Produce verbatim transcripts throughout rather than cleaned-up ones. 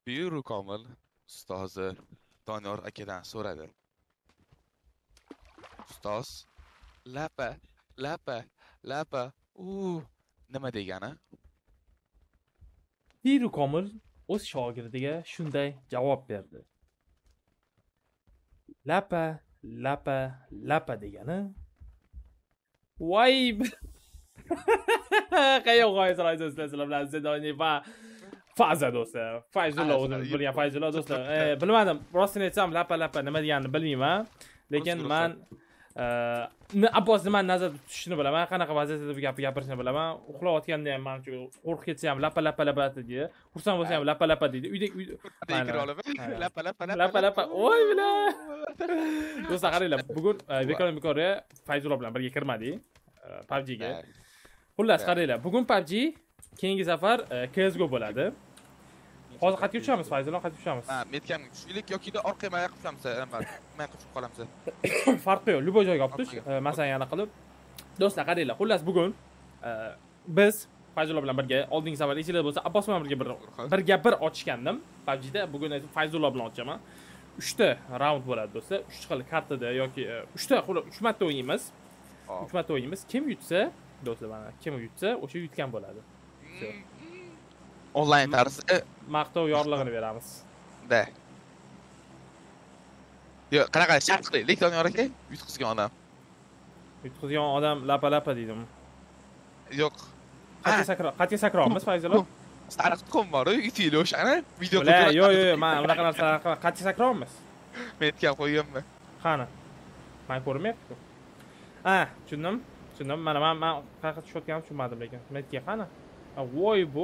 Buyur Komil. Ustozi Doniyor akadan so'radi. Ustoz, lapa, lapa, lapa. U nima degani? Piru Komil o'z shogirdiga shunday javob berdi. Lapa, lapa, lapa degani. Voy! Qayoq g'oyizlar do'stlar bilan Zidoni va Faza do'stlar. Fayzullo o'zimiz bilgan Fayzullo do'stlar. E, bilmadim. Rostini aytsam lapa lapa nima deganini bilmayman. Lekin men Abbos nimani nazarda tutishini bilaman, qanaqa vaziyatda bu gapni gapirishni bilaman. Uxlayotganda ham menimcha qo'rqib ketsa ham lapa lapa lapa deydi. Xursand bo'lsa ham lapa lapa deydi. Uyda uyda kira olaman. Lapa lapa lapa lapa. Voy bila. Do'stlar qaranglar, bugun bekordan bekorga Fayzullo bilan birga kirmadik P U B G ga. Xullas qaranglar, bugun P U B G, keyingi safar C S G O bo'ladi. Hozir qayerga tushamiz Fayzullo, qayerga tushamiz? Ha, metkamga tushaylik yoki orqaga mayaq tushamiz, nima? Mayaq tushib qolamiz. Farqi yo'q, любой joyga olib tush. Masalan, yana qilib. Do'stlar qaranglar, xullas bugun biz Fayzullo bilan birga oldingi safar esingizda bo'lsa, Abbos bilan birga bir birga bir ochgandim P U B G da. Bugun Fayzullo bilan ochaman. uchta raund bo'ladi do'stlar. uch xil kartada yoki uchta, uch marta o'ynaymiz. uch marta o'ynaymiz. Kim yutsa, do'stlar mana kim yutsa, o'sha yutgan bo'ladi. Onlayn tarzda maqtov yorlig'ini beramiz. Da. Yo'q, qanaqa shart qilaylik, Doniyor aka? Yutqizgan odam. Yutqizgan odam lapa lapa deydimi? Yo'q. Qat'iy sakro, qat'iy sakrommiz Fayzullo. Stariq tuxum bor-ku, yutili o'shani. Video qilib. Yo'q, yo'q, men unaqa narsalar qat'iy sakrommiz. Men aytgan qo'yganman. Qani? Men ko'rmayapti-ku. Ha, tushundim. Tushundim. Mana men men qayerga tushayotganimni tushunmadim lekin. Metga qani? Voy bu.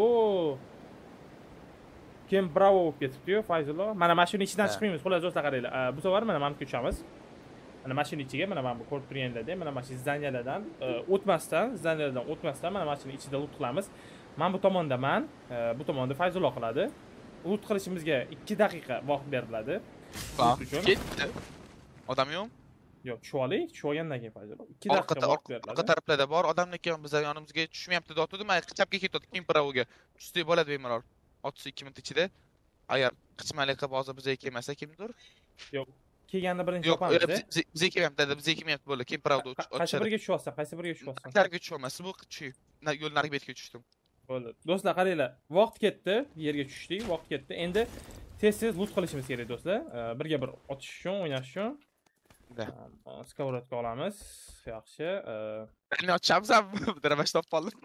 Kim bravo bo'lib ketibdi-yu Fayzullo. Mana mashina ichidan chiqmaymiz. Xullas do'stlar qaranglar. Bu safar mana menga tushamiz. Mana mashina ichiga, mana men bu ko'rib turganlarda, mana mashina zdanyalardan o'tmasdan, zdanyalardan o'tmasdan mana mashina ichida lut qilamiz. Men bu tomondaman, bu tomonda Fayzullo qiladi. Lut qilishimizga ikki daqiqa vaqt beriladi. Ketdi. Odam yo'q? Yo'q, tushib olaylik. Tushib olgandan keyin Fayzullo ikki daqiqa vaqt beriladi. Orqa taraflarda bor, odamniki ham bizlar yonimizga tushmayapti deb men chapga ketyapti, kim bravoga. Tushsak bo'ladi bemalol. otuz ikki minut ichida. Agar qichmalik qilib hozir bizga kelmasa kimdir? Yo'q. Kelganda birinchi topamiz. Yo'q, bizga kelmayapti, dedi, bizga kelmayapti bo'ldi. Kim pravda o'tishadi? Qaysi biriga tushyapsan? Qaysi biriga tushyapsan? Targa tushyapman. Bu tushib, yo'l narigi betga tushdim. Bo'ldi. Do'stlar qaranglar, vaqt ketdi, yerga tushdik, vaqt ketdi. Endi tez-tez loot qilishimiz kerak do'stlar. Birga bir otish uchun, o'ynash uchun. Da. Skavorodka olamiz. Yaxshi. Meni ochamiz ham, bidiramash topib qoldim.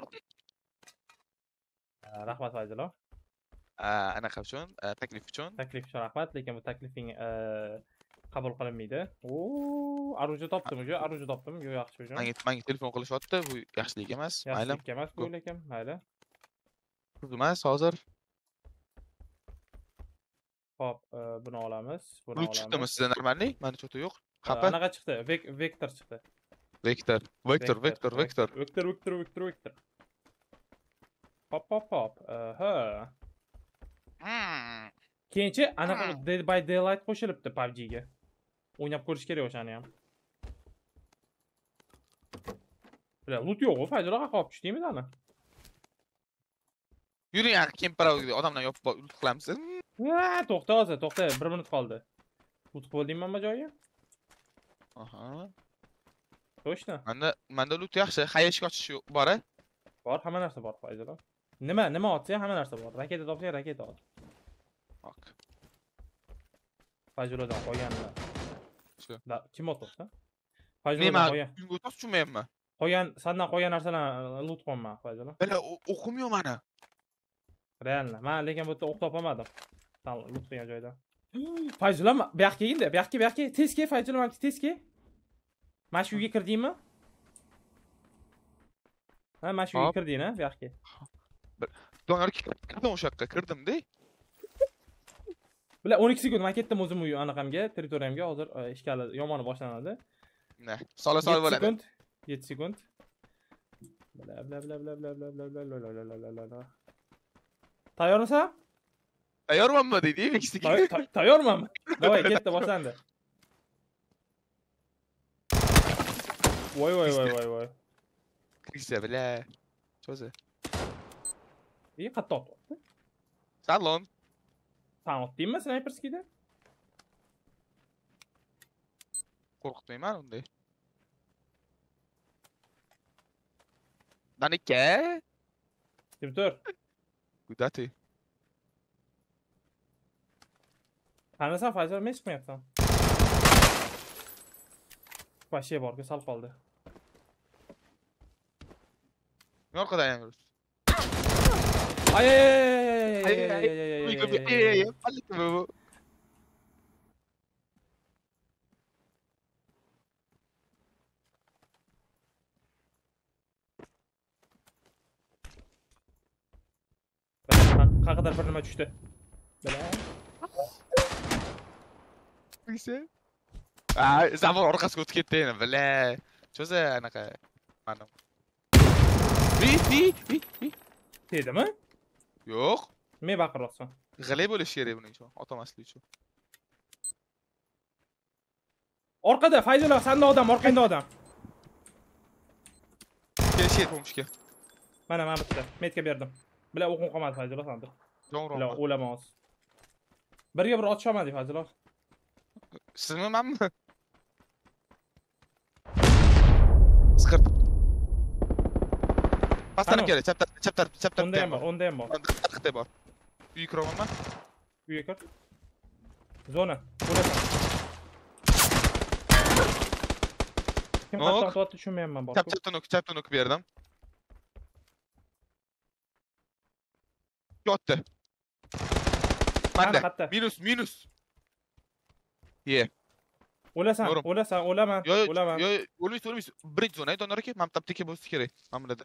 Rahmat Fayzullo. Anaqa uchun, taklif uchun. Taklif uchun rahmat, lekin bu taklifing qabul qilinmaydi. Oo, aruja topdim, o'sha aruja topdim. Yo'q, yaxshi o'sha. Menga menga telefon qilishyapti, bu yaxshilik emas. Mayli. Yaxshilik emas bu lekin, mayli. Emas, hozir. Xo'p, buni olamiz, buni olamiz. Bu chiqdimi sizda normalniy? Menda cho'ta yo'q. Qapa. Anaqa chiqdi, vektor chiqdi. Vektor, vektor, vektor, vektor. Vektor, vektor, vektor, vektor. Hop, hop, hop. Ha. Keyinchi anaqa Dead by Daylight qo'shilibdi P U B G ga. O'ynab ko'rish kerak o'shani ham. Bula, loot yo'q-ku, Fayzullo qolib tushdingmi ana? Yuring, kim bravoga odamdan yopib loot qilamiz. Ha, to'xta hozir, to'xta, bir minut qoldi. Loot qildingmi mana joyga? Aha. To'shna. Menda menda loot yaxshi, hayashga ochish bor-a? Bor, hamma narsa bor Fayzullo. Nima, nima otsa hamma narsa bor. Raketa topsa raketa ot. Haq. Fayzullodan qolganlar. Shu. Da, kim otdi? Fayzullodan qo'ygan. Men o'tib tushmayapman. Qo'ygan, sendan qo'ygan narsalarni loot qilman Fayzullo. Bala o'qim yo'q mana. Realno. Men lekin bu yerda o'q topolmadim. Tan loot qilgan joyda. Fayzullo, bu yoqqa keldi. Bu yoqqa, bu yoqqa. Tez kel Fayzullo, mana tez kel. Mana shu uyga kirdingmi? Ha, mana shu uyga kirding-a, bu yoqqa. Doniyor kirdim o'sha yoqqa, kirdim-da. Bular o'n ikki sekund men ketdim o'zim uy anaqamga, territoriyamga. Hozir ishkali yomoni boshlanadi. Ne? Sola sola bo'ladi. sekund. yetti sekund. Bla bla bla bla bla bla bla bla bla bla bla bla. Tayyormisan? Tayyormanmi deydi, ikki sekund. Tayyormanmi? Davay, ketdi, boshlandi. Voy voy voy voy voy. Kirsa bile. Cho'zi. İyi qatta otdi. Salon. Sen attın mı sniper skide? Qo'rqitmayman unday. Danike. Kim dur? Kudati. Tanısan Faysal mesh mi yapsan? Başıya borga sal kaldı. Ne kadar yanıyoruz? Ay ay ay ay ay Ay, ay ay, ay ay ay Uy, ay gibi. ay Ay, ay ay, ay. Balik mi bu? Qaqadar bir nima tushdi. Bila. Neyse. Aa, zaman orqasiga o'tib ketdi yana. Bile. Cho'za anaqa. Mana. Hi, hi, hi, hi. Tegdimi? Yo'q. Men baqiryapsan. G'ilay bo'lishi kerak buning uchun. Otamaslik uchun. Orqada Fayzullo, senda odam, orqangda odam. Kelishga pomishga. Mana men bitta. Metga berdim. Bila o'qim qolmadi Fayzullo sanda. Bila To'g'ri. o'lamiz. Birga bir ot olmadik Fayzullo. Sizmi menmi? Skirt. Pastdan keladi. Chap taraf, chap taraf, chap taraf. Onda ham bor, onda ham bor. Qirqda bor. Uy kiramanmi? Uyga kir. Zona. Bo'lasan. Kim Nok. qatdan otyapti tushunmayapman bor. Chap chapdan o'q, chapdan o'q berdim. Yotdi. Mana Manda. qatta. Minus, minus. Ye. O'lasan, No'rim. o'lasan, o'laman, Yo, o'laman. yo, o'lmaysiz, o'lmaysiz. Birinchi zona donor aka, men taptiki bo'lsa kerak. Mana biladi.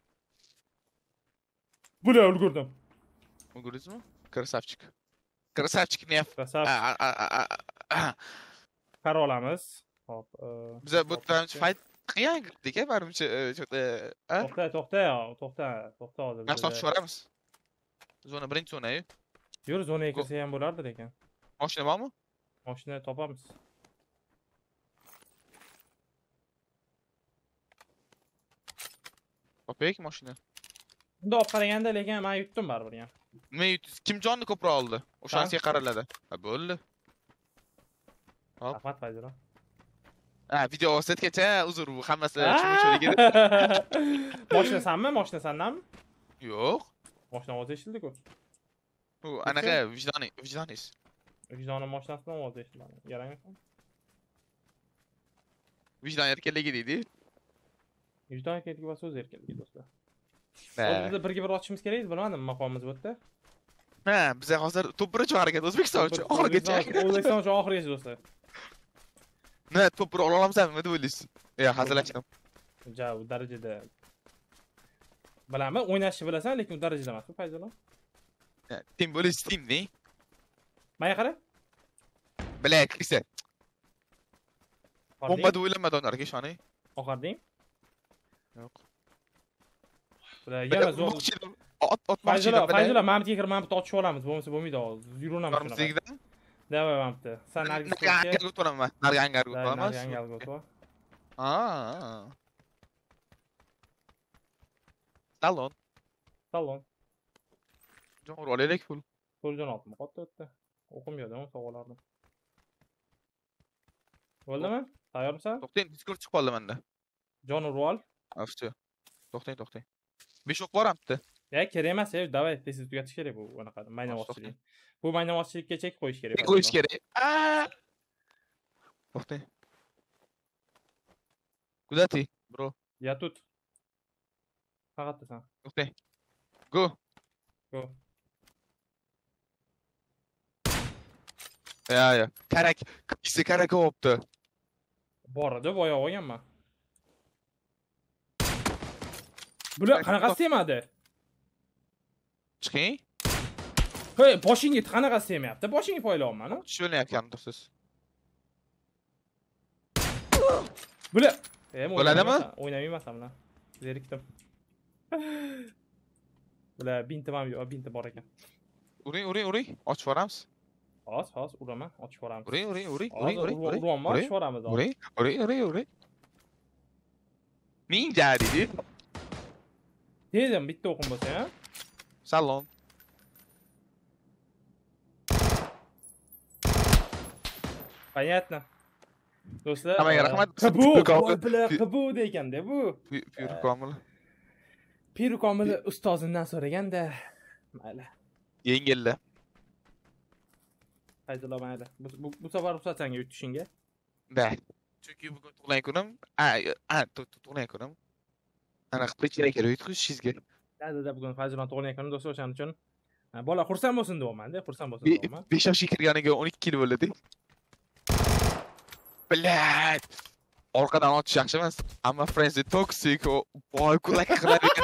Bula ulgurdim. O'g'rizmi? Krasavchik. Krasavchik nef. Krasavchik. A, a, a, a. Qara olamiz. Hop. Biz bu birinchi fight qiyin girdik-a, menimcha, cho'ta. To'xta, to'xta, to'xta, to'xta hozir. Nafsot tushiramiz. Zona birinchi zona-yu. Yur, zonaga kirsa ham bo'lardi lekin. Mashina bormi? Mashina topamiz. Topaylik mashina. Bunda olib qaraganda lekin men yutdim baribir ham. Nima yutiz? Kim jonni ko'proq oldi? O'shanisiga qaraladi. Ha, bo'ldi. Hop. Rahmat Fayzullo. Ha, video o'satgacha uzr, bu hammasi tushunchaligidir. Mashina sanmi? Mashina sandanmi? Yo'q. Mashina ovozi eshitdi-ku. Bu anaqa vijdoniy, vijdoniy. Vijdonim mashinasidan ovozi eshitmadi. Yarangmi? Vijdon erkinligi deydi. Vijdon erkinligi va so'z erkinligi do'stlar. Ha. Biz birga bir ochishimiz kerak, bilmadim, maqomimiz bu yerda. Ha, biz hozir top bir uchun harakat O'zbekiston uchun oxirigacha. O'zbekiston uchun oxirigacha do'stlar. Ne, top bir ola olamizmi deb o'ylaysiz? Yo'q, hazillashdim. Ja, u darajada bilaman, o'ynashni bilasan, lekin u darajada emas, Fayzullo. Tim bo'lish timni. Menga qara. Black esa. Bomba deb o'ylamadim ularga ishoni. Oxarding? Yo'q. Bular yana zo'r. Ot ot Fayzullo, Fayzullo, men bitta kirib, men bitta otishib olamiz, bo'lmasa bo'lmaydi hozir. Yuraveramiz shunaqa. Qarmizligida. Davay, men bitta. Sen nargis Narga hangar o'tiraman. Narga hangar o'tiraman. Narga hangar o'tiraman. Ha. Salon. Salon. Jon olaylik pul. To'ljon oltmi qotdi o'tdi. O'qim yo'qdan sog'alardim. Bo'ldimi? Tayyormisan? To'xtang, Discord chiqib qoldi menda. Jon urol. Afsu. To'xtang, to'xtang. besh o'q boramdi. Ya, kerak emas, ya, davay, tez tugatish kerak bu anaqa maynavozchilik. Bu maynavozchilikka chek qo'yish kerak. Chek qo'yish kerak. To'xtang. Kuzati, bro. Ya tut. Faqat sen. To'xtang. Go. Go. Ya, ya. Karak, kisi karak olibdi. Bordi, boya olganman. Bular qanaqasi temadi? Chiqing. Hey, boshingga qanaqasi temayapti? Boshingga foylayapman-a? Tushunyapman siz. Bular, e, bo'ladimi? O'ynamayman bular. Zerikdim. Bular binti ham yo'q, binti bor ekan. Uring, uring, uring. Ochib yuboramiz. Hozir, hozir uraman, ochib yuboramiz. Uring, uring, uring, uring, uring. Urayapman, ochib yuboramiz hozir. Uring, uring, uring, uring. Ninja dedi. Dedim, bitta o'qim bo'lsa, ha? Salom. Понятно. Do'stlar, Hammaga rahmat. qibu, Piru komil. voy bilan qibu dekanda bu. Piru komil. Piru komil ustozimdan so'raganda. Mayli. Yengillar. Fayzullo mayli. Bu bu- bu safar ruxsat senga yutishingga. Da. Chunki bugun tug'ilgan kunim, a, a, tug'ilgan kunim. Ana qilib kerak kerak yutqizishingizga. Da bugun Fayzullo tug'ilgan kuni do'stlar, o'shaning uchun ha, bola xursand bo'lsin deyapman-da, xursand bo'lsin deyapman. besh yoshga kirganiga o'n ikki yil bo'ldi. Blad. Orqadan otish yaxshi emas. Amma frenzy toxic o boy kulak qiladigan.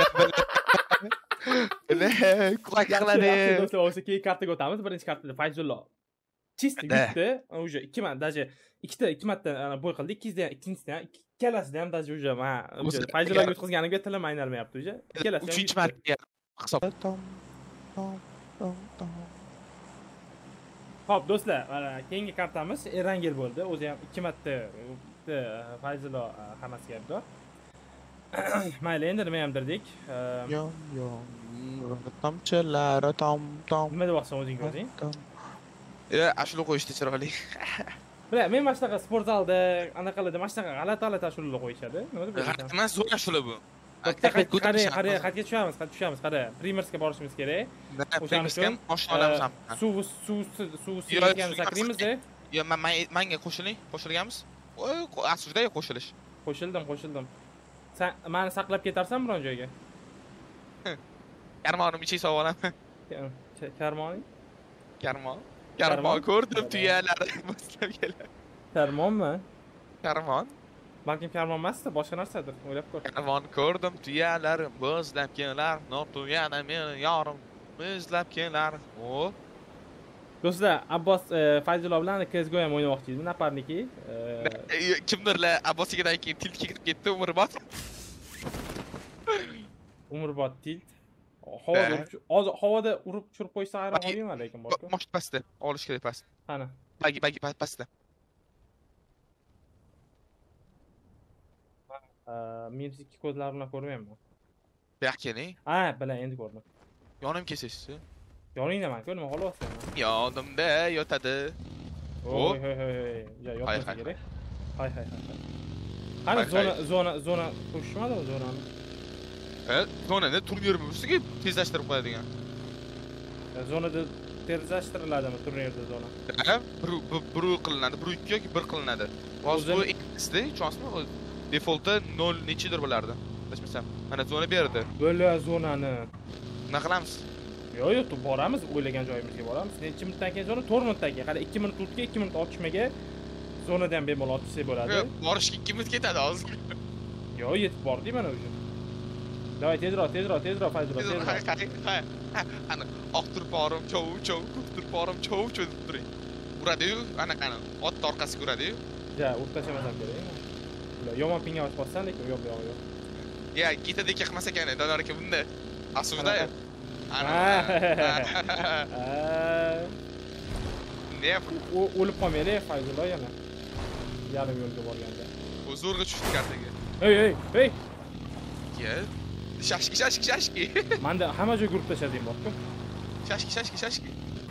Blad, kulak qiladi. Do'stlar, o'sha keyin kartaga o'tamiz. Birinchi kartada Fayzullo chist yutdi. Уже ikki marta, даже ikkita ikki marta ana bo'y qildi. Ikkisida ham, ikkinchisida ham, ikkalasida ham даже уже ma Fayzulloga yutqizganimga tilim aynalmayapti уже. Ikkalasi ham. uchinchi marta hisob. Tom tom tom tom. Xo'p, do'stlar, mana keyingi kartamiz Erangel bo'ldi. O'zi ham ikki marta Fayzullo hammasiga aybdor. Mayli, endi nima ham dirdik. Yom yom tomchilari tom tom. Nima deyapsan o'zing o'zing? Ya, ashula qo'yishdi chiroyli. Bila, men mana shunaqa sport zalda, anaqalarda mana shunaqa g'alati-g'alati ashulalar qo'yishadi. Nima deb G'alati emas, zo'r ashula bu. Qara, qara, qatga tushamiz, qatga tushamiz, qara. Primersga borishimiz kerak. O'shaning uchun mashina olamiz ham. Suv, suv, suv suygan sakraymiz-da. Yo, men menga qo'shiling, qo'shilganmiz. Voy, aslida qo'shilish. Qo'shildim, qo'shildim. Sen meni saqlab ketarsan biron joyga? Karmonim ichib solib olaman. Karmoning? Karmon. Karmon ko'rdim tuyalari boshlab keladi. Karmonmi? Karmon. Balkim karmon emasdi, boshqa narsadir. O'ylab ko'r. Karmon ko'rdim tuyalari boshlab kelar. No tuyana meni yorim boshlab kelar. O. Do'stlar, Abbos Fayzullo bilan C S G O ham o'ynamoqchi edim, naparniki. Kimdirlar Abbosigadan keyin tiltga kirib ketdi, umrbod. Umrbod tilt. Havoda hozir havoda urib tushirib qo'ysa ayron olmayman lekin borku. Mosh pastda, olish kerak past. Qani? Bagi bagi pastda. minus ikki kodlar bilan ko'rmayapman. Buyoqqa keling. Ha, bilan endi ko'rdim. Yonim kesasiz. Yoningdaman-ku, nima xolayapsan? Yonimda yotadi. Voy, hoy, hoy, ya yotmasa kerak. Hay, hay, hay. Qani zona, zona, zona qo'shishmadimi zonani? Ha, zonada turnirmi ustiga tezlashtirib qo'yadigan. Zonada tezlashtiriladi turnirda zona. Ha, bir bir qilinadi, bir ikki yoki bir qilinadi. Hozir bu ikkisida chansmi defaultda nol nechidir bo'lardi. Bilmasam. Mana zona berdi. Bo'la zonani. Nima qilamiz? Yo'q, yo'q, boramiz, o'ylagan joyimizga boramiz. Necha minutdan keyin zona to'rt minutdan keyin. Qara ikki minut o'tga, ikki minut otishmaga zonadan bemalol otishsa bo'ladi. Borishga ikki minut ketadi hozir. Yo'q, yetib bordik mana o'sha. Davay, tezroq, tezroq, tezroq, Fayzullo, tezroq. Ana, oq turporim, chov, chov, ko'k turporim, chov, chov deb turing. Uradi-yu, ana qani, ot orqasiga uradi-yu. Ja, urib tashlamasam kerak. Yomon pinga osib qolsan, lekin yo'q, yo'q, yo'q. Ya, ketadek qilmasa ekan, Dodor aka bunda. Asuvda. Ana. Ne? O'lib qolmaylik, Fayzullo yana. Yarim yo'lga borganda. U zo'rg'a tushdi kartaga. Hey, hey, hey. Ya. Shashki, shashki, shashki. Menda hamma joyga urib tashladim borku. Shashki, shashki, shashki.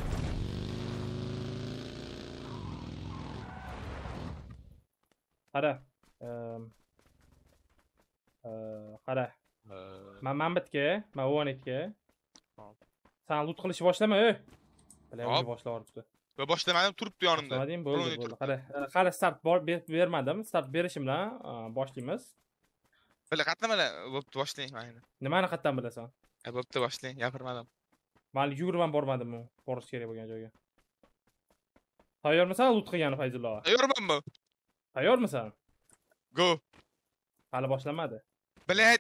Qara. Qara. Men Mambitga, men O'netga. Sen lut qilishni boshlama, ey. Bilaga boshlab yuboribdi. Va boshlamadim, turibdi yonimda. Boshlamading, bo'ldi, bo'ldi. Qara, qara start bermadim. Start berishim bilan boshlaymiz. Bila qatnamalar, bo'pti boshlang mayli. Nimani qatdan bilasan? Ha, bo'pti boshlang, gapirmadim. Men yugurib ham bormadim, borish kerak bo'lgan joyga. Tayyormisan lut qilgani Fayzullo? Tayyormanmi? Tayyormisan? Go. Hali boshlanmadi. Bilat.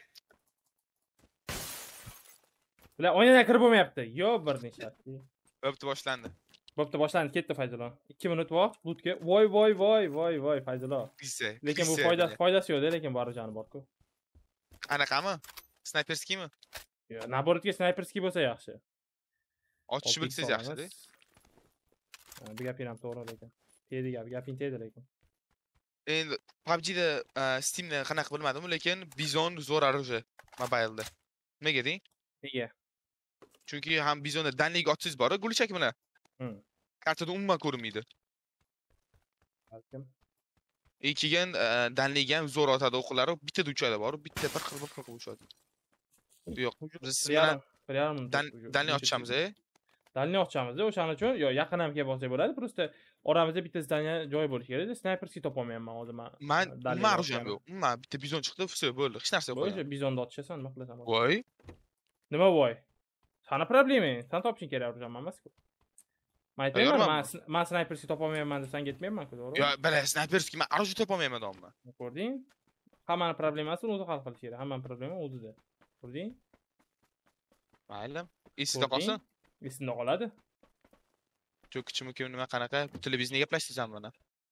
Bilan o'yinga kirib bo'lmayapti. Yo, bir necha. Bo'pti boshlandi. Bo'pti boshlandi, ketdi Fayzullo. ikki minut vaqt lutga. Voy, voy, voy, voy, voy Fayzullo. Pisa. Lekin bu foydasi foydasi yo'q, lekin barjani bor-ku. Anaqami? Snayperskiymi? Yo, naborotga snayperskiy bo'lsa yaxshi. Ochish bilsangiz yaxshi-da. Bu gaping ham to'g'ri lekin. Tegdi gap, gaping tegdi lekin. Endi P U B G'da Steam'da qanaqa bilmadim, lekin Bizon zo'r orужие mobilda. Nega deng? Nega? Chunki ham Bizonda danlik otsangiz bor, gulchak bilan. Hmm. Kartada umuman ko'rinmaydi. Balkim. Ikkigan danligan zo'r otadi o'qlari, bittada uchadi bor, bitta bir xil bir xil uchadi. Yo'q, biz Bir bilan yarim, bir yarim dan danli ochamiz, e? Dalni ochamiz, o'shaning uchun yo yaqin ham kelib olsak bo'ladi. Просто oramizda bitta zdaniya joy bo'lishi kerak. Snayperskiy topolmayapman hozir men. Men umuman rujam yo'q. Umuman bitta bizon chiqdi, все bo'ldi. Hech narsa yo'q. Bo'yicha bizonda otishasan, nima qilasan? Voy. Nima voy? Sana problemang, sen topishing kerak rujam emas-ku. Men aytayman, men men snayperskiy topolmayapman deb sen ketmayapman-ku, to'g'rimi? Yo, bala snayperskiy men aruj topolmayman domla. Ko'rding? Hammani problemasini o'zi hal qilish kerak. Hammani problema o'zida. Ko'rding? Mayli. Esida qolsin. Esida qoladi. Cho'kichimi kim nima qanaqa televizorda gaplashtirsan buni.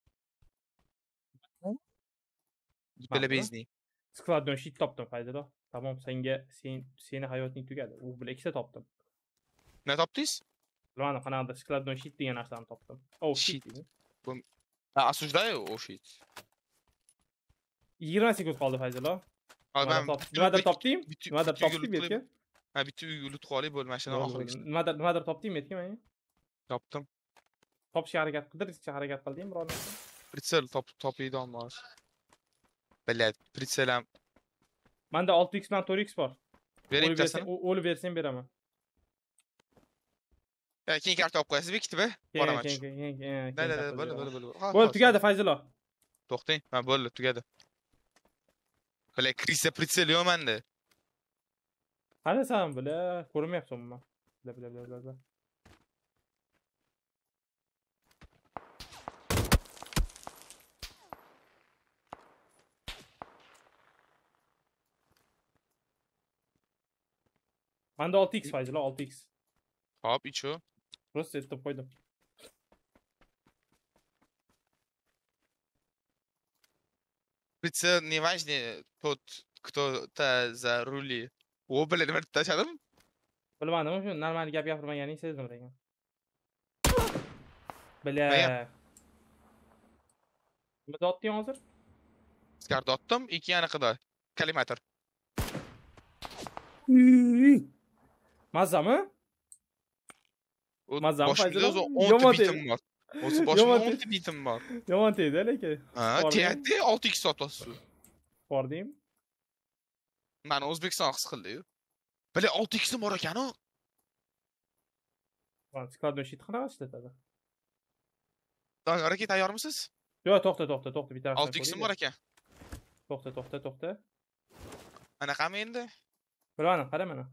Televizorni. Skladdan shit topdim Fayzalo. Tamom, senga sen seni hayoting tugadi. U bilan ikkita topdim. Nima topdingiz? Mana qanaqadir skladdan shit degan narsani topdim. Oh shit. Bu asujdayu o shit. yigirma sekund qoldi Fayzalo. Ben nimadir topdim? Nimadir topdim yerga? Ha, bitta uy yulut qolib bo'lmashini oxirgi. Nimadir nimadir topdim yerga men. Topdim. Topishga harakat qildirishga harakat qildim biror narsa. Pritsel top topiydi olmaz. Bilad, pritselam. Menda olti x bilan to'rt x bor. Bering tasini. O'lib bersang beraman. Ya keyin karta olib qo'yasiz bekitib, boraman. Keyin keyin keyin. Da da da, bo'ldi bo'ldi bo'ldi. Bo'ldi, tugadi Fayzalo. To'xtang, ha bo'ldi, tugadi. Bile krisa pritsel yo'q menda. Qarasan bile, ko'rmayapsanmi? Bile bile bile bile. Manda olti x Fayzalo, olti x. Hop, icho. Просто etib qo'ydim. Прицел не важнее тот, кто-то за рули. O bilan nima deb tashladim? Bilmadim, shu normal gap gapirmaganing sezdim degan. Bila. Nima dotding hozir? Skar dotdim, ikki aniqida. Kalimatr. Mazami? Mazami Fayzalo. o'n bitim bor. O'zi boshida o'n bitim bor. Yomon tegdi lekin. Ha, tegdi olti x sotasiz. Bordim. Mani O'zbekiston his qildi-yu. Bile olti x bor ekan-ku. Mana skladdan shit qanaqa ishlatadi? Doniyor aka, tayyormisiz? Yo'q, to'xta, to'xta, to'xta, bitta narsa. olti x bor ekan. To'xta, to'xta, to'xta. Anaqami endi? Bilmadim, qara mana.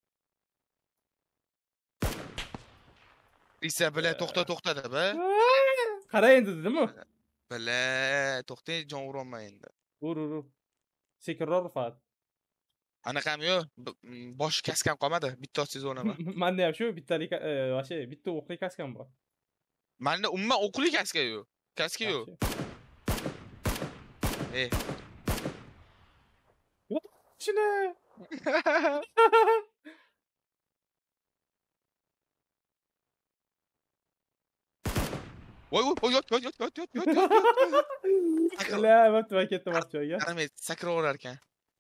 Esa bile to'xta, to'xta deb, ha? Qara endi dedimi? Bile to'xtang, jon urolma endi. Ur, ur, ur. Sekinroq rufat. Anaqam yo'q, bosh kaskam qolmadi, bitta otsiz o'naman. Menda ham shu bittalik, vashe, bitta o'qli kaskam bor. Menda umuman o'qli kaska yo'q. Kaska yo'q. Ey. Yo'q, shuni. Voy, voy, yot, yot, yot, yot, yot, yot. La, bo'pti, men ketdim orqa joyga. Qaramaydi, sakraverar ekan.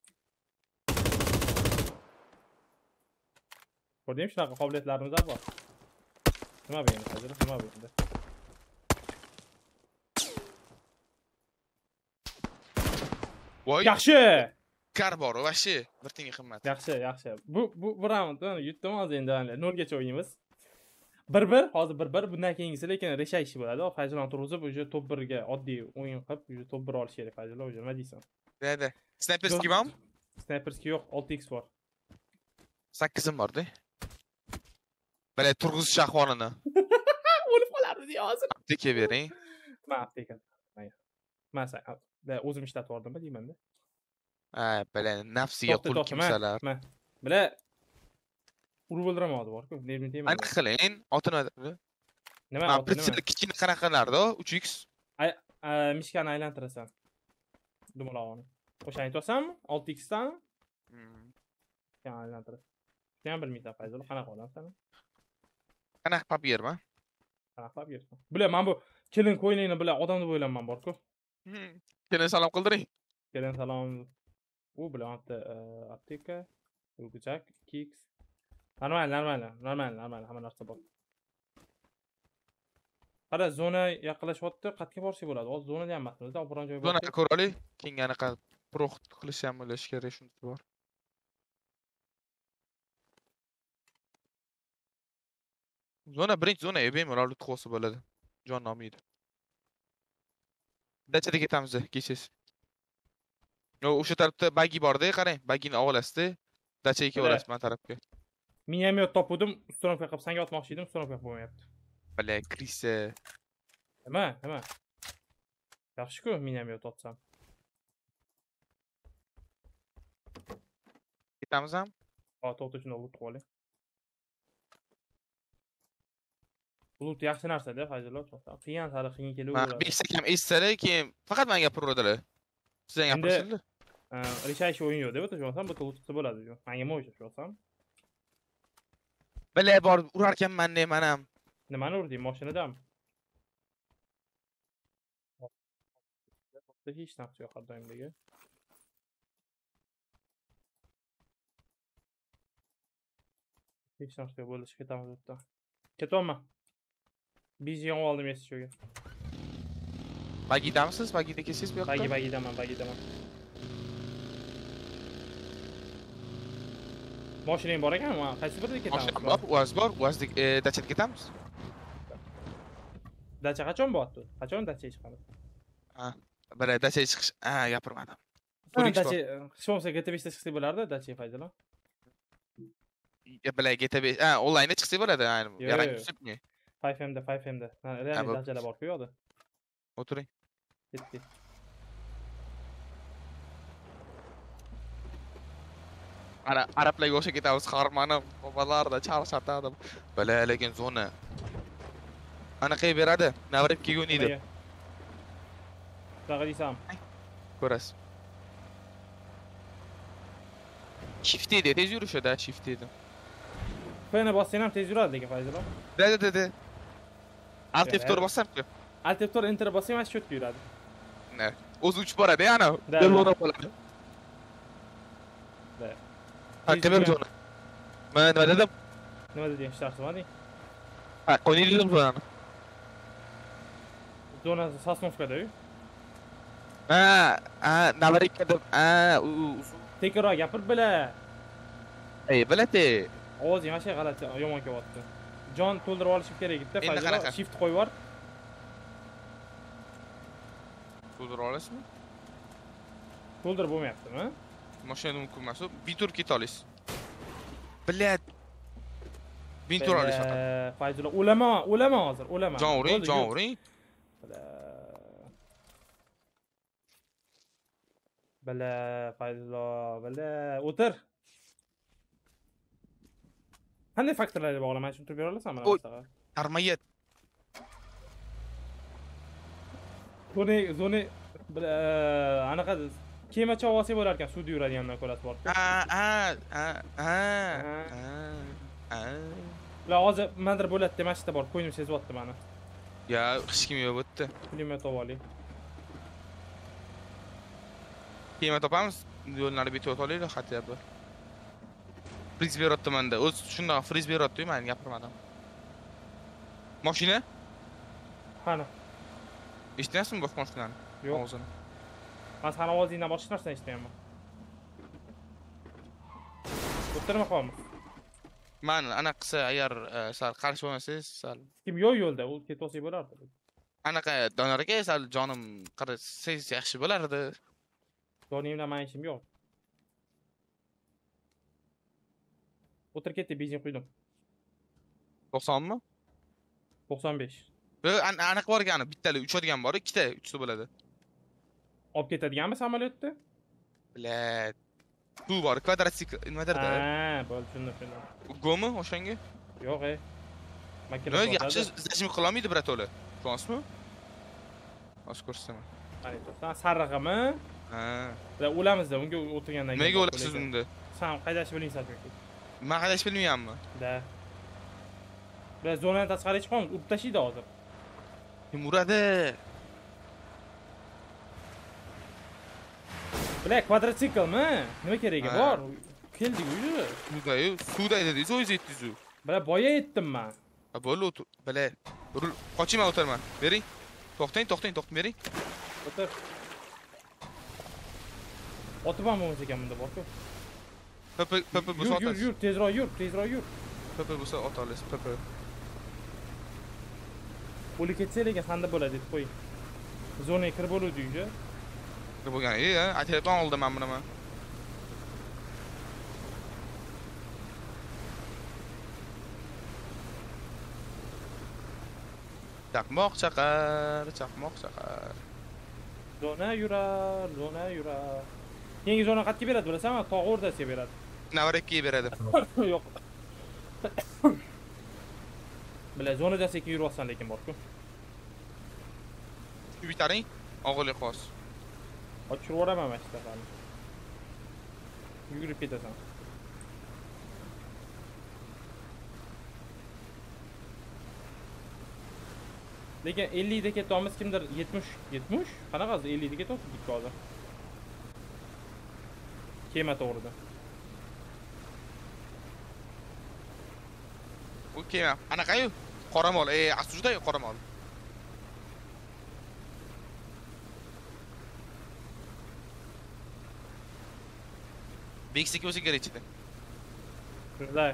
Ko'rdingmi, shunaqa qobiliyatlarimiz ham bor. Nima bu endi, hozir nima bu endi? Voy. Yaxshi. Kar bor, vashi, bir tenga qimmat. Yaxshi, yaxshi. Bu bu bu raundni yutdim hozir endi nol gacha o'ynaymiz. bir bir, hozir bir bir, bundan keyingisi lekin resha ishi bo'ladi. Fayzalon turg'izib, o'sha top bir ga oddiy o'yin qilib, o'sha top bir olish kerak Fayzalon, o'sha nima deysan? Dedi. Snayperskiy bormi? Snayperskiy yo'q, olti x bor. sakkizim bor-da. Bale turg'izish ahvolini. O'lib qolardi hozir. Apteka bering. Men apteka. Men sen, o'zim ishlatib yubordim-da deyman-da. Ha, bale nafsiga qul kimsalar. Men. Bile urib o'ldiraman hozir bor-ku, nervim tegmaydi. Aniq qiling, oti nima? Nima? Ha, pritsel kichkina qanaqalarda, uch x. Ay, mishkani aylantirasan. Dumaloqni. O'shani aytsanmi? olti x dan? Hmm. Mishkani aylantirib. Sen bilmaysan Fayzal, qanaqa odamsan? Qanaqa papirmi? Qanaqa papirsan? Bile, men bu kelin ko'ylakni bile odam deb o'ylanman bor-ku. Kelin salom qildiring. Kelin salom. U bilan apteka, ruchak, ikki x. Normal, normal, normal, normal, hamma narsa bor. Qara, zona yaqinlashyapti. Qatga borsak bo'ladi. Hozir zonada ham emasmiz-da, biron joy Zona borsak. ko'raylik. Keyin anaqa prox qilish ham bo'lishi kerak shunisi bor. Zona birinchi zona bemalol tutqosi bo'ladi. Jon nomiydi. Dachada ketamiz, kechasiz. Yo, o'sha tarafda bagi bor-da, qarang, bagini olasizda. Dachaga kelasiz men tarafga. Minomyot topdim, ustonovka qilib sanga otmoqchi edim, ustonovka bo'lmayapti. Bala, krisa. Nima? Nima? Yaxshi-ku, minomyot otsam. Ketamiz ham? Ha, to'xta, shuni loot qilib olay. Loot yaxshi narsa-da, hozirlar to'xta. Qiyin sari qiyin Men kelaveradi. besh sakam eshitsalar, keyin faqat menga gapiradilar. Sizga gapirishinglar. Rishayish o'yin yo'q deb o'tashasan, bu loot qilsa bo'ladi. Menga nima o'sha sho'sam? Bala bor urar ekanman men ham. Nimani urding, mashinadami? Hech narsa yo'q har doimdagi. Hech narsa yo'q, bo'lish ketamiz o'tda. Ketyapman. Biz yonib oldim esi shuga. Bagidamisiz? Bagida kelsiz bu yoqqa? Bagi bagidaman, bagidaman. Mashinang bor ekanmi? Qaysi birida ketamiz? Mashina bor, o'z bor, o'zdik dachada ketamiz. Dacha qachon bo'lyapti? Qachon dachaga chiqamiz? Ha, bala dachaga chiqish, ha, gapirmadim. Dacha, hech bo'lmasa G T besh da chiqsak bo'lardi, dachaga faydalan. Bala G T besh, ha, onlaynda chiqsa bo'ladi, ayni. Yalang tushibmi? five M da, five M da. Real dachalar bor-ku yo'qda. O'tiring. Ketdik. Ana arablarga o'sha ketamiz, qarmanim, bobolarda charchatadi. Bala, lekin zona. Ana qey beradi, navrib kelguniydi. Bunaqa deysam. Ko'rasiz. Shift edi, tez yurishida, shift edi. F'ni bossang ham tez yuradi lekin Fayzullo. Da da da. Alt F to'rt bossam-ku. Alt F to'rt enter bossang ham shotga yuradi. Ne? O'zi uch boradi, ana. Da. Delona bo'ladi. Da. Ha, kamer zona. Men nima dedim? Nima deding? Shtaxsimading? Ha, qo'ydim zonani. Zona Sosnovkada-yu. Ha, ha, Navarikka deb, ha, u Tekrar gapir bila. Ey, bilate. Ovozing mana shu g'alati, yomon kelyapti. Jon to'ldirib olishim kerak edi, Fayzullo. Shift qo'yib yubor. To'ldirib olasizmi? To'ldirib bo'lmayaptimi? Mashina mumkin emas. Bitur keta olasiz. Bilat. Bitur olasiz faqat. Fayzullo, o'laman, o'laman hozir, o'laman. Jon uring, jon uring. Bala, Fayzullo, bala, o'tir. Qanday faktorlarga bog'laman, tushuntirib bera olasanmi mana bunaqa? Tarmayet. Zone, zone anaqa kema chavasi bo'lar ekan, suvda yuradigandan ko'rasiz bor. Ha, ha, ha, ha. Ha. La hozir nimadir bo'ladi deb mashina bor, qo'ynim sezyapti meni. Ya, hech kim yo'q o'tdi. Pulemyot olib oling. Kema topamiz, yo'llarni bitib olaylik, xatya bu. Friz berotdi menda. O'z shundoq friz berotdi, men gapirmadim. Mashina? Qani? Eshityapsizmi boshqa mashinani? Yo'q. Ovozini. Men sani ovozingdan boshqa narsani eshitmayapman. O'tirma qolamiz. Men ana qilsa, agar sal qarshi bo'lmasangiz, sal Kim yo'q yo'lda, u ketib olsa bo'lardi. anaqa Donor aka, sal jonim qarasangiz yaxshi bo'lardi. Jonimdan men ishim yo'q. O'tir ketdi, benzin quydim. to'qsonmi? to'qson besh. Bu aniq bor ekan, bittali uchadigan bor, ikkita uchta bo'ladi. Olib ketadiganmi samolyotda? Bilat. Bu bor, kvadratsikl nimadir-da. Ha, bo'ldi, tushundim, tushundim. Go'mi o'shanga? Yo'q, ey. Makina. No, yaxshi zajim qila olmaydi birato'la. Ko'rsizmi? Hozir ko'rsaman. Qani, to'xta, sarig'imi? Ha. Biz o'lamiz-da, unga o'tirgandan keyin. Nega o'lasiz unda? Sen qaydash bilingsan chunki. Men qaydash bilmayapman. Da. Biz zonadan tashqariga chiqamiz, urib tashlaydi hozir. Kim uradi? Bilar, kvadrotsiklmi? Nima keragi bor? Keldik uyga. Suvda-yu, suvda dedingiz, o'zingiz yetdingiz. Bilar, boya yetdim men. Ha, bo'ldi, o'tir. Bilar, Rul qochingman o'tarman. Bering. To'xtang, to'xtang, to'xtang bering. O'tir. Otib ham bo'lmasa ekan bunda bor-ku. Pepe Pepe bu Yur, yur, otasiz. yur, tezroq yur, tezroq yur. Pepe bu ota olasiz. Pepe. O'li ketsa lekin sanda bo'ladi deb qo'ying. Zonaga kirib bo'luvdi-yu. Nima bo'lgan? Ey, aytayotgan oldim men buni. Chaqmoq chaqar, chaqmoq chaqar. Zona yurar, zona yurar. Keyingi zona qayerga beradi bilasanmi? Tog' o'rdasiga beradi. Navarekkiga beradi. Yo'q. Bila, zonada sekin yuribsan lekin bor-ku. Bitaring, og'irlik xos. Ochib yuboraman mana shu tafani. Yugurib ketasan. Lekin ellik da ketyapmiz, kimdir yetmish, yetmish? Qanaqasi ellik da ketyapti ikki hozir. Kema to'g'rida. Bu kema. Anaqayu? Qoramol, ey, asujda qoramol. Meksika bo'lsa kerak edi. Shunday.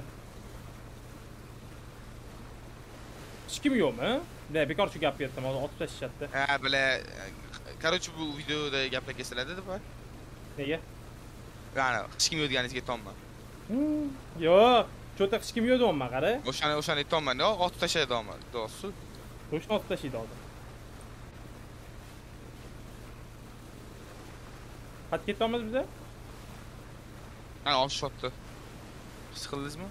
Hech kim yo'qmi? Bile bekor shu gap ketdim, hozir otib tashlashdi. Ha, bile. Короче, bu videoda gaplar kesiladi deb. Nega? Ya'ni hech kim yo'qganingizga aytolman. Yo'q, cho'ta hech kim yo'qdimi, qara. O'shani o'shani aytolman, yo, otib tashlaydi olma. Do'stu. To'shni otib tashlaydi hozir. Qayerga ketyapmiz biz? Ana oshyapti. His qildingizmi?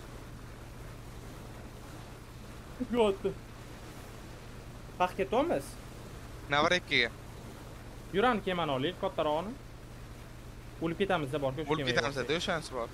Yo'qdi. Qayerga ketyapmiz? Navarekkiga. Yurani kemani olaylik, kattarog'ini. O'lib ketamiz-da bor-ku. O'lib ketamiz-da, o'shanisi bor.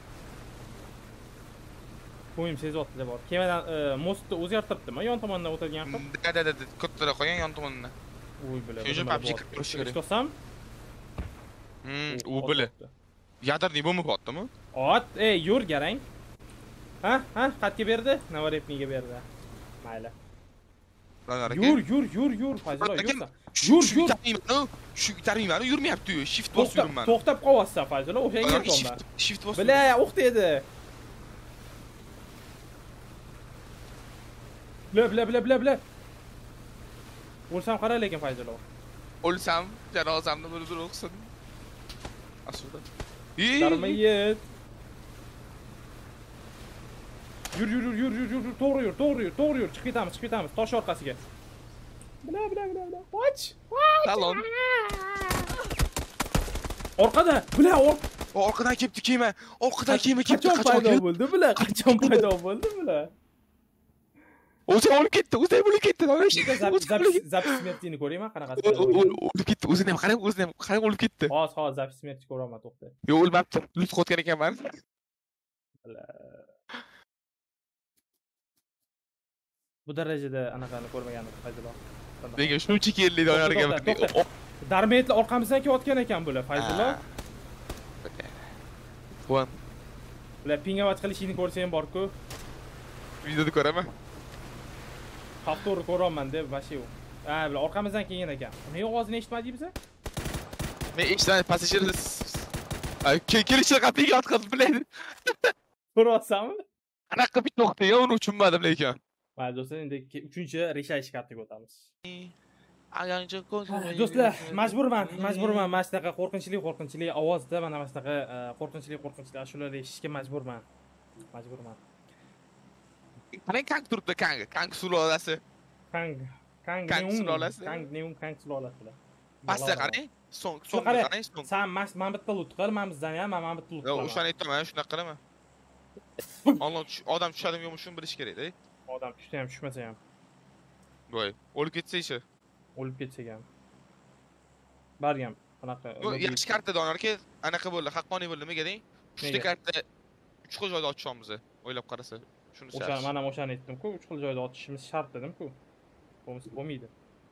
Qo'yim sezyapti-da bor. Kemadan mostni o'zgartiribdimi? Yon tomondan o'tadigan qilib. Da da da, kattaroq qo'ygan yon tomondan. Voy bila. Shu P U B G kirib turishi kerak. Eshitosam? Hmm, u bile. Yadırni bomba patdimi? Ot, ey, yur garang. Ha, ha, qayerga berdi? Navarepniga berdi. Mayli. Yur, yur, yur, yur, Fazilo, yursa. Yur, yur. Shu tarmimani yurmayapti-yu, shift bosib yuribman. To'xtab qolyapsan, Fazilo, o'shanga yuribman. Shift bosib. Bila, o'qtaydi. Bila, bila, bila, bila, bila. O'lsam qara lekin Fazilo. O'lsam, janozamni bir-bir o'qsin. Aslida. Darmayet. Yur, yur, yur, yur, yur, yur, to'g'ri yur, to'g'ri yur, to'g'ri yur, chiqib ketamiz, chiqib ketamiz, tosh orqasiga. Bila, bila, bila, bila. Qoch. Salom. Orqada, bila, or. Orqadan kelibdi kema. Orqadan kema kelibdi. Qachon paydo bo'ldi, bila? Qachon paydo bo'ldi, bila? O'zi olib ketdi, o'zi ham olib ketdi. Zapis smertini ko'rayman, qanaqasi. Olib ketdi, o'zini ham qarang, o'zini ham qarang olib ketdi. Hozir, hozir zapis smertini ko'raman, to'xta. Yo'q, o'lmabdi. Lut qotgan ekanman. Bu darajada anaqani ko'rmagandim, Fayzullo. Nega shuncha keldi doyarga? Darmetlar orqamizdan kelayotgan ekan bular, Fayzullo. Voy. Bular pingovat qilishini ko'rsang bor-ku. Videoda ko'raman. Xavto'ri ko'raman deb vashi yo'q. Ha, bular orqamizdan kelgan ekan. Nega ovozini eshitmadik biz? Men eshitdim, passajir. Ay, kelishni qat'iy otqazib biladi. Ko'ryapsanmi? Anaqa bitta o'qdi-yu, uni tushunmadim lekin. Mayli do'stlar, endi uchinchi reshayish kartiga o'tamiz. Ayancha ko'z. Do'stlar, majburman, majburman mana shunaqa qo'rqinchli, qo'rqinchli ovozda mana shunaqa qo'rqinchli, qo'rqinchli ashulalar eshitishga majburman. Majburman. Qanday kang turibdi kang? Kang sulolasi. Kang, kang, Kang sulolasi. Kang, neum, kang sulolasi bilan. Pastga qarang. So'ng, so'ng qarang, qarang, so'ng. Sen mas men bitta lut qil, men bizdan ham, men bitta lut qilaman. Yo'q, o'shani aytaman, shunaqa qilaman. Allah odam tushadimi yo'qmi shuni bilish kerak-da. Odam tushsa ham, tushmasa ham. Voy, o'lib ketsa-chi. O'lib ketsak ham. Bargam, qanaqa. Yaxshi karta donorga anaqa bo'ldi, haqqoniy bo'ldi, nima deng? Uchta karta uch xil joyda ochishamiz, o'ylab qarasa. Shuni O'sha, men ham o'shani aytdim-ku, uch xil joyda ochishimiz shart dedim-ku. Bo'lmasa bo'lmaydi.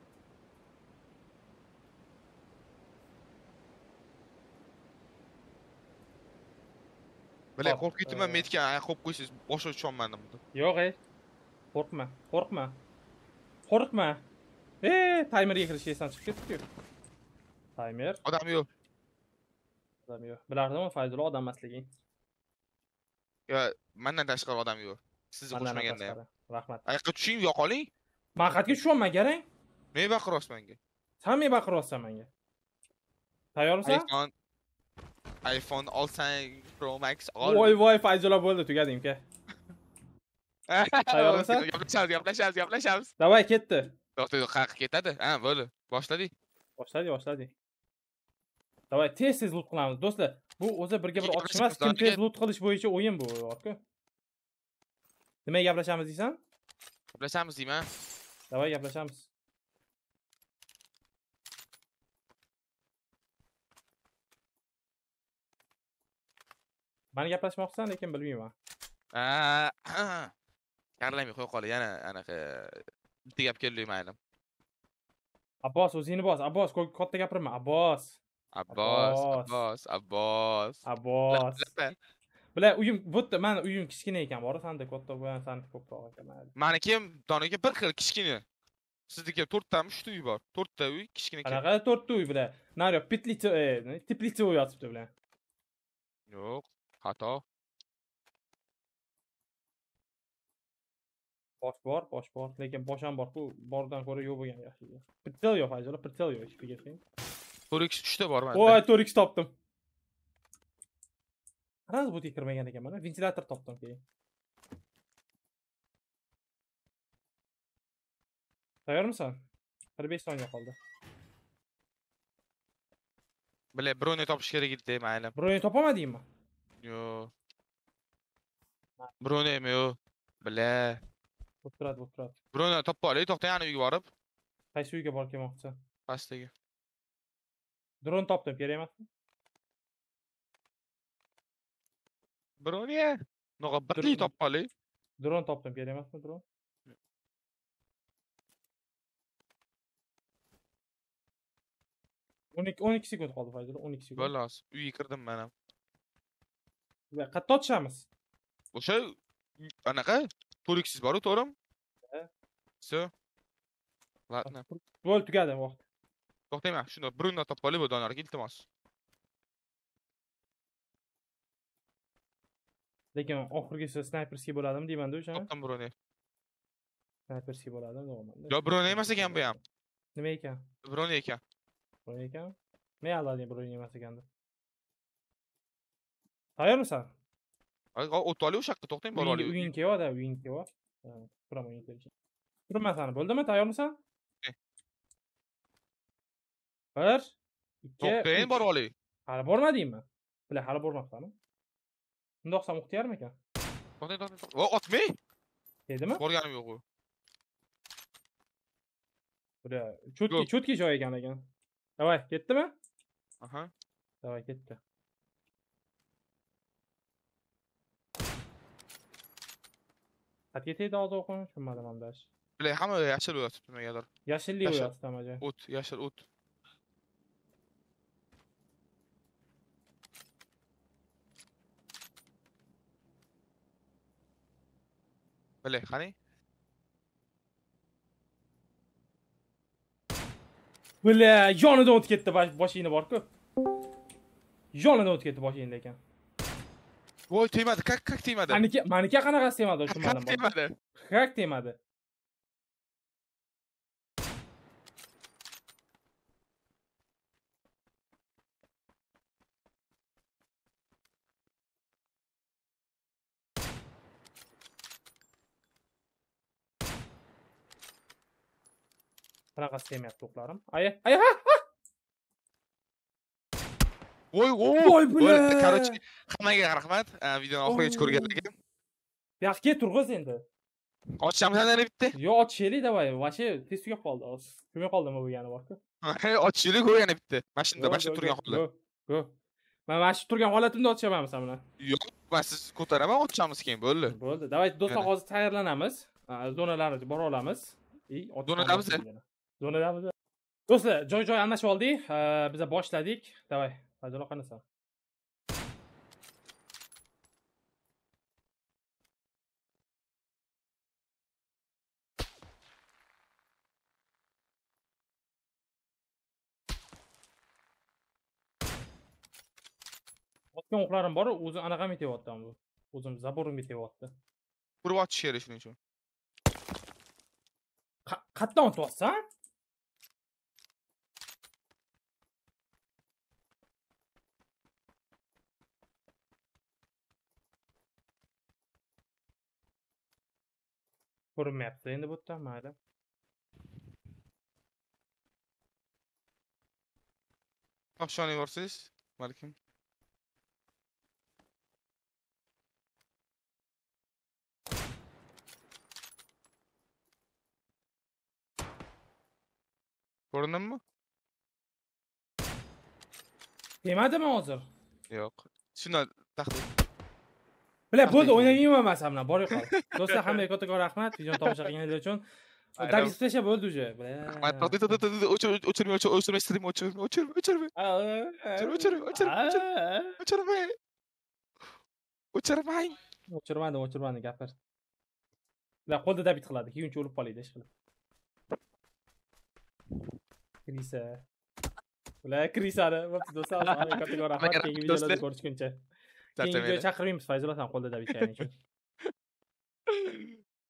Bile qo'rqib ketdim, metga qo'yib qo'ysiz, boshqa tushunmadim. Yo'q, ey. Qo'rqma, qo'rqma. Qo'rqma. Eee, timerga kirishga esdan chiqib ketdi-ku. Timer. Odam yo'q. Odam yo'q. Bilardimi Fayzulla odam emasliging? Yo, mendan tashqari odam yo'q. Sizni Mandan qo'shmaganda ham. tashqari. Rahmat. Ayoqqa tushing, yo'q qoling. Men xatga tushyapman, garang. Men baqiryapsiz menga. Sen men baqiryapsan menga. Tayyormisan? iPhone iPhone olsang Pro Max ol. Voy voy Fayzulla bo'ldi, tugadim ka. Tayyormisan? Gaplashamiz, gaplashamiz, gaplashamiz. Davay ketdi. To'xta, qayerga ketadi? Ha, bo'ldi. Boshladik. Boshladik, boshladik. Davay tez tez loot qilamiz do'stlar. Bu o'zi birga bir otishmas, Gaplashamiz, kim tez doniga. loot qilish bo'yicha o'yin bu, yo'q-ku. Nimaga gaplashamiz deysan? Gaplashamiz deyman. Davay gaplashamiz. Meni gaplashmoqchisan, lekin bilmayman. Ha. Karlamay qo'y qol, yana anaqa bitta gap keldi maylim. Abbos, o'zingni bos. Abbos, katta gapirma. Abbos. Abbos, Abbos. Abbos, Abbos. Abbos. Lapa. Bular uyim, bu yerda men uyim kichkina ekan, bor, senda katta bo'lgan, senda ko'proq ekan. Meniki ham doniga bir xil kichkina. Sizniki to'rttami, uchta uy bor. to'rtta uy kichkina. Qanaqa to'rtta uy bular? Naryo pitlitsa, e, teplitsa uy yotibdi bular. Yo'q, xato. Bosh bor, bosh bor, lekin bosh ham bor-ku, bordan ko'ra yo'q bo'lgan yaxshi. Pritel yo'q, Fayzulla, pritel yo'q, ishga ketding. to'rt x uchta bor menda. Voy, to'rt x topdim. Qarang, bu kirmagan ekan mana, ventilyator topdim keyin. Tayyormisan? qirq besh soniya qoldi. Bile Bruni topish kerak edi, maylim. Bruni topamadingmi? Yo'q. Bruni mi yo'q? Bile. Bo'p turadi, bo'p turadi. Bruni topib olay, to'xta, yana uyga borib. Qaysi uyga borib kelmoqchisan? Pastdagi. Dron topdim, kerak emasmi? Bruni. No'g'a birli Dron- topib olay. Dron topdim, kerak emasmi dron? o'n ikki o'n ikki sekund qoldi Fayzulla, o'n ikki sekund. Xolos, uyga kirdim men ham. Qayerda otishamiz? O'sha anaqa to'rt x bor-ku, to'g'rimi? Ha. Всё. Ладно. Bo'ldi, tugadi vaqt. To'xtayman, shunda Bruni topib olay bu donorga, iltimos. Lekin oxirgisi snayperskiy bo'ladimi deyman-da o'sha. Topdim Bruni. Snayperskiy bo'ladimi deyman. Yo, Bruni emas ekan bu ham. Nima ekan? Bruni ekan. Bruni ekan? Men aldading Bruni emas ekan deb. Tayyormisan? O't olay o'sha yoqqa, to'xtang, bor olay. Uying kelyapti, uying kelyapti. Turaman uying kelishi. Turman sani, bo'ldimi? Tayyormisan? bir, ikki, To'xtang, bor olay. hali bormadingmi? Bilar, hali bormabsan-a? Bundoq ham uxtiyarmikan? To'xtang, to'xtang. Vo, otmay. Dedimi? Borganim yo'q u. Bura cho'tki, Yo'q. cho'tki joy ekan ekan. Davay, ketdimi? Aha. Davay, ketdi. Qatga tegdi hozir o'qim, tushunmadim hamdash. Bile, hamma yashil o'yatibdi nimagadir. Yashillik Yashil. o'yapti tamaja. O't, yashil o't. Bile, qani? Bula, yonidan o'tib ketdi boshingni bor-ku. Yonidan o'tib ketdi boshingda ekan. Voy, tegmadi, kak kak tegmadi. Maniki, maniki qanaqasi temadi, Kak tushunmadim. tegmadi. Hak temadi. Qanaqasi temayapti o'qlarim? Aya, aya, ha! Voy, voy. Voy, bula. Короче, hammaga rahmat. Videoni oxirigacha ko'rganlarga. Yaxshi ket turg'iz endi. Ochamiz ana bitta. Yo, ochishaylik davay. Vashi tez tugab qoldi. Ko'may qoldimi bo'lgani bor-ku. Ochishlik u yana bitta. Mashinada bashib turgan holda. Go, go. Men bashib turgan holatimda otishaman sen bilan. Yo'q, men siz ko'taraman, ochamiz keyin, bo'ldi. Bo'ldi. Davay, do'stlar, hozir tayyorlanamiz. Zonalarga bora olamiz. Zonadamiz. Zonadamiz. Do'stlar, joy-joy almashib oldik. Biz boshladik. Davay, Fayzulla qanasan? Tutgan o'qlarim bor, o'zi anaqam yetyapti bu. O'zim zaborimga tevyapti. Urib otish kerak shuning uchun. Qa- Qayerdan otyapsan? Ko'rinmayapti endi bu yerda, mayli. Topshani yuborsangiz, balkim. Ko'rindimi? Demadimi hozir? Yo'q. Shundan taxdid. Bila, bo'ldi, o'ynayman masam bilan, bor yo'qol. Do'stlar, hammaga kattakon rahmat, videoni tomosha qilganingiz uchun. Davis tashlab bo'ldi uje. Rahmat. Taxdid, taxdid, o'chir, o'chirmay, o'chirmay, stream o'chirmay, o'chirmay, o'chirmay. O'chirmay, o'chirmay, o'chirmay, o'chirmay. O'chirmang. O'chirmadim, o'chirmadim, gapir. Bila, qo'lda dabit qiladi, keyinchi o'lib qoladi ish qilib. Krisa. Bila, Krisani, bo'pti do'stlar, hammaga kattakon rahmat, keyingi videolarda ko'rishguncha. Keyingi videoga chaqirmaymiz Fayzullo ham qo'lda dabit qilganing uchun.